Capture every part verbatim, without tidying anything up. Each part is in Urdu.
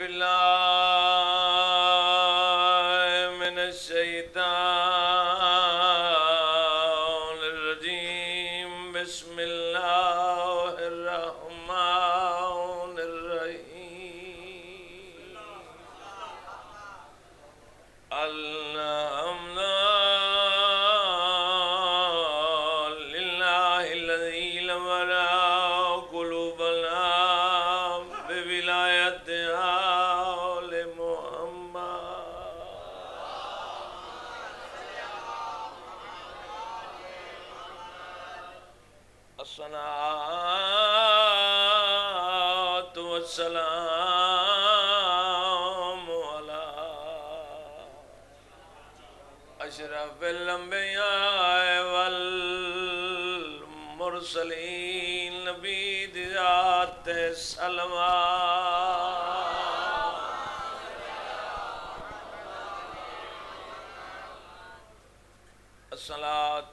بالله من الشيطان الرجيم بسم الله الرحمن الرحيم الحمد لله الذي لملا قلوبنا بولايتها الصلاة والسلام على أشرف الأنبياء والمرسلين نبي ذات السلام الصلاة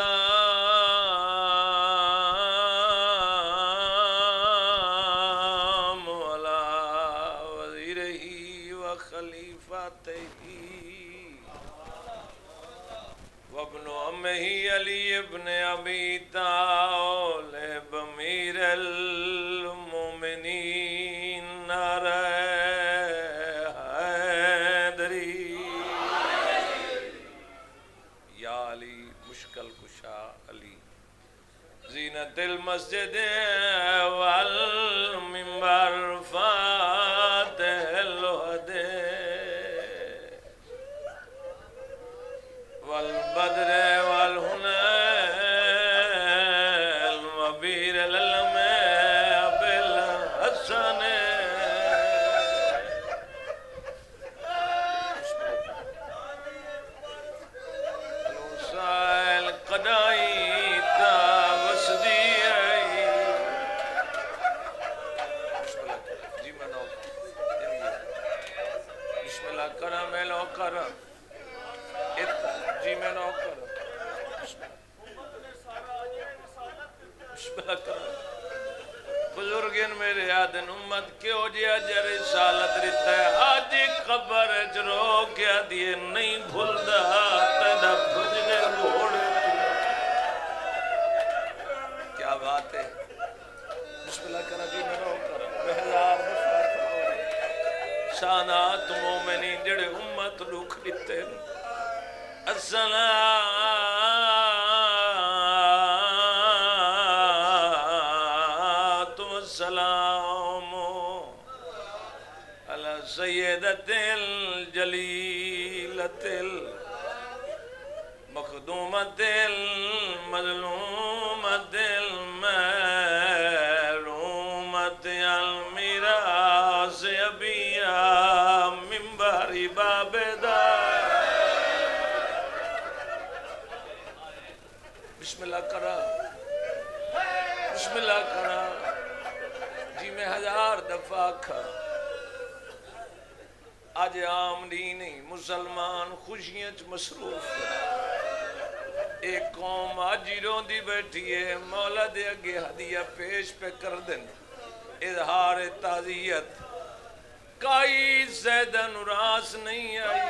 والسلام على وزيره وخليفته وابن عمه علي بن أبي طالب أمير المؤمنين حیدری یا علی مشکل کشا علی زینت المسجد والمنبر فاتح الوحد والبدر والهنال وبير الألماء بالحسن الوسائل قدائي تاوسدي بسم الله کرم لو کرم جی میں نو کرم بسم اللہ کرم بزرگین میرے آدن امت کیوں جیا جا رسالت رتا ہے آجی خبر جرو کیا دیئے نہیں بھولدہ تیدہ بھجنے گھوڑے کیا بات ہے بسم اللہ کرم جی میں نو کرم بہزار دفعہ سانات مومنین جڑے امت لوک لیتے ہیں الصلاة والسلام على سيدة الجليلة المخدومة المظلومة المحرومة الميراث أبيها منبر باب دار بسم اللہ کرا بسم اللہ کرا جی میں ہزار دفعہ کھا آج عام دینی مسلمان خوشیاں چ مصروف ایک قوم آجی روندی بیٹھی ہے مولا دے اگے ہدیہ پیش پہ کر دن اظہار تعزیت کائی زیدن راس نہیں آئی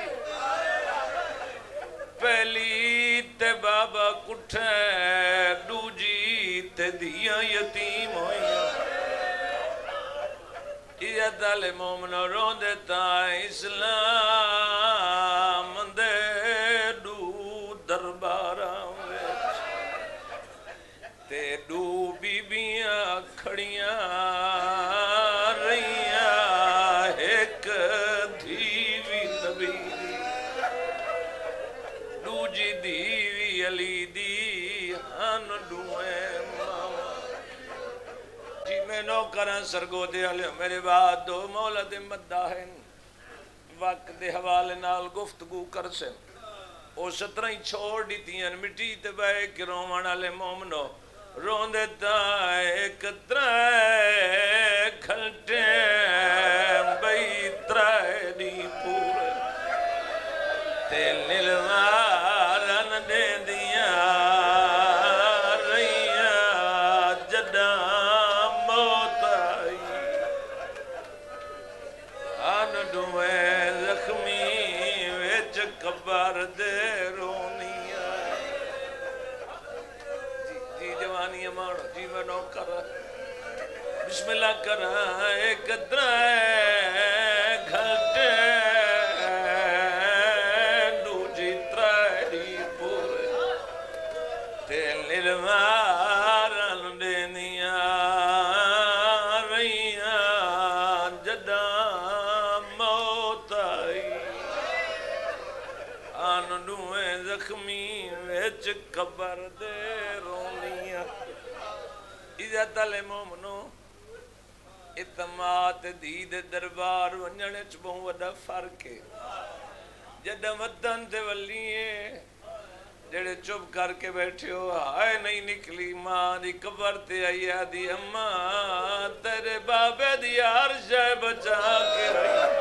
پہلی تے بابا کٹھے دوجی تے دیا یتیم ہوئیاں یہ دل مومن رو دیتا اسلام دے دو دربارہ تے دو بی بیاں کھڑیاں رہیاں ایک دھیوی نبی دوجی دیوی علی دی ہن دوئے ماما جی میں نو کرن سرگو دے علیہ میرے بعد دو مولا دے مداہن وقت دے حوالے نال گفتگو کر سن او سترہ ہی چھوڑ دیتی ہیں مٹی تے بے کہ رومان علیہ مومنو رون دیتا ایک ترائے گھنٹے بئی ترائے دی پورے تے نلوارن دے دیا رہیاں جدہ موت آئی میں نو کر بسم اللہ کر ایک درائے گھٹے دوجی ترائے پورے تیل نروارن دینیا رہیاں جدہ موت آئی آن ڈوئے زخمی ویچ قبر دے رونیاں عزت علی مومنو اتمات دید دربار ونجنے چبوں وڈا فرق ہے جدہ ودن تے ولیے جڑے چپ کر کے بیٹھے ہو آئے نہیں نکلی ماں دی قبر تے آئی آدھی اماں تیرے بابے دی عرشہ بچا کے رہی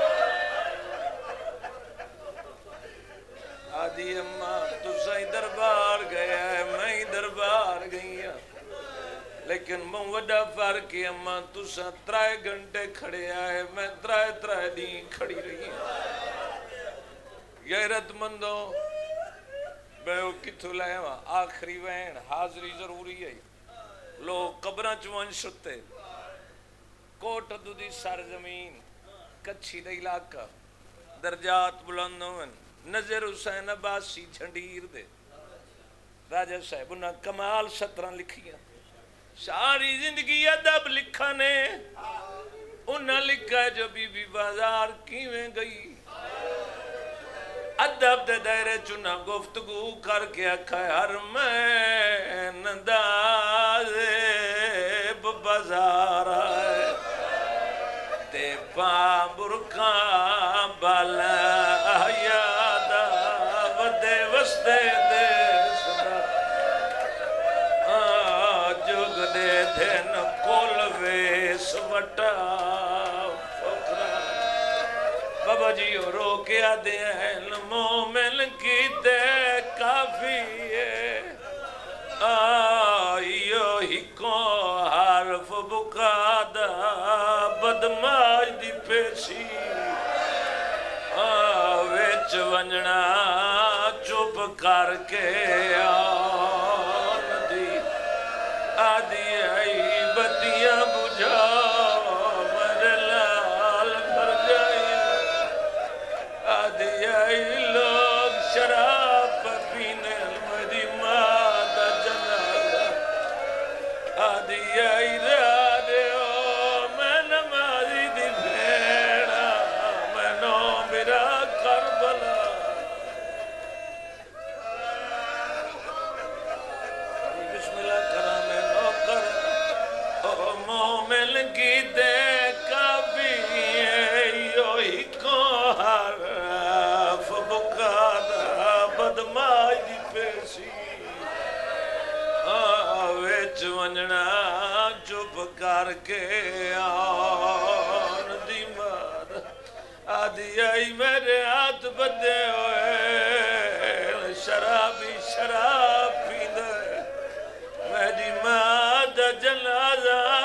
آدھی اماں تو سائی دربار گیا ہے میں دربار گئی ہوں لیکن موں وڈا فرقی اماں تو سا ترائے گھنٹے کھڑے آئے میں ترائے ترائے دیں کھڑی رہی ہوں غیرت مندوں بیو کتھو لائے وہاں آخری وین حاضری ضروری ہے لوگ قبران چوان شتے کوٹ دو دی سرزمین کچھی دا علاقہ درجات بلندون نظر حسین عباسی جھنڈیر دے راجہ صاحب انہاں کمال سترہ لکھیاں ساری زندگی ادب لکھا نے انہاں لکھا ہے جو بی بی بازار کیویں گئی ادب دے دائرے چنا گفتگو کر کے اکھا ہر میں نندازے بازار آئے تے پاں برکاں بالا یادا ودے وستے دے صدا جگ دے دھن کول ویس وٹا فکرہ بابا جی رو کے آدھے ہیں مومن کی دے کافی ہے آئیو ہی کو حرف بکادہ بدماج دی پیشی ویچ ونجنا چپ کر کے آن دی آدھی آئی بتیاں بجھا میرے لال بھر جائی آدھی آئی لوگ شراب پینے میری مادہ جنازہ آدھی آئی رادے ہو میں نمازی دی بھیڑا میں نو میرا کربلا بسم اللہ کرا میں نو کر او مومن کی دے کافی یو ہی کو حرف بکادہ بدماج دی پیسی ویچ ونجنا چپ کر کے آن دی مار آدھی آئی میرے ہاتھ بدے ہوئے شرابی شراب پی دے میری ماں دا جنازہ